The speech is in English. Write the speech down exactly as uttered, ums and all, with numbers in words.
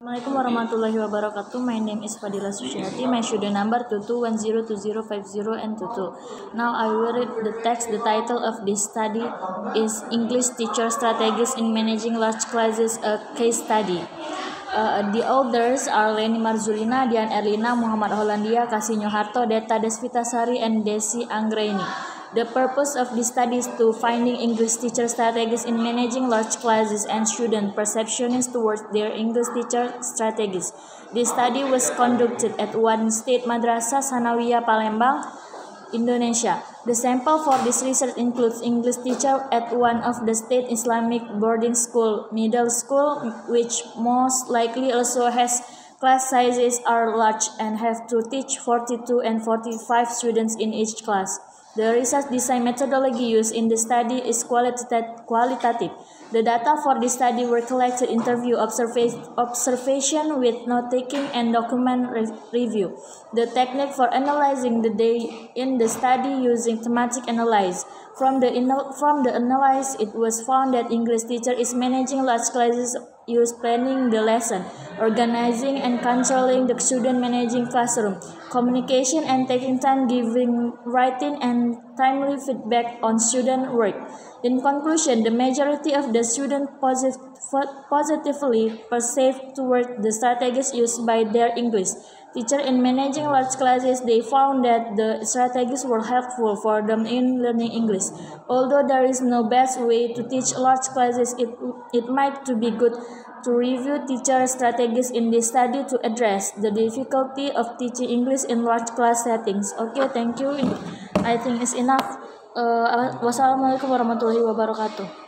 Assalamualaikum warahmatullahi wabarakatuh. My name is Fadila Suciati. My student number two two one zero two zero five zero and two two. Now I will read the text. The title of this study is English Teacher Strategies in Managing Large Classes, a Case Study. Uh, the authors are Leni Marzulina, Dian Erlina, Muhammad Hollandia, Kasinyo Harto, Deta Desvitasari, and Desi Anggraini. The purpose of this study is to finding English teacher strategies in managing large classes and student perceptions towards their English teacher strategies. This study was conducted at one state madrasah Sanawiyah Palembang, Indonesia. The sample for this research includes English teacher at one of the state Islamic boarding school, middle school, which most likely also has class sizes are large and have to teach forty-two and forty-five students in each class. The research design methodology used in the study is qualitative. The data for this study were collected, interview, observa- observation with note-taking, and document re- review. The technique for analyzing the data in the study using thematic analysis. From the, from the analysis, it was found that English teacher is managing large classes, use planning the lesson, organizing and controlling the student, managing classroom, communication and taking time, giving writing and timely feedback on student work. In conclusion, the majority of the students posit- positively perceived toward the strategies used by their English teacher in managing large classes. They found that the strategies were helpful for them in learning English. Although there is no best way to teach large classes, it, it might to be good to review teacher strategies in this study to address the difficulty of teaching English in large class settings. Okay, thank you. I think it's enough. Uh, wassalamualaikum warahmatullahi wabarakatuh.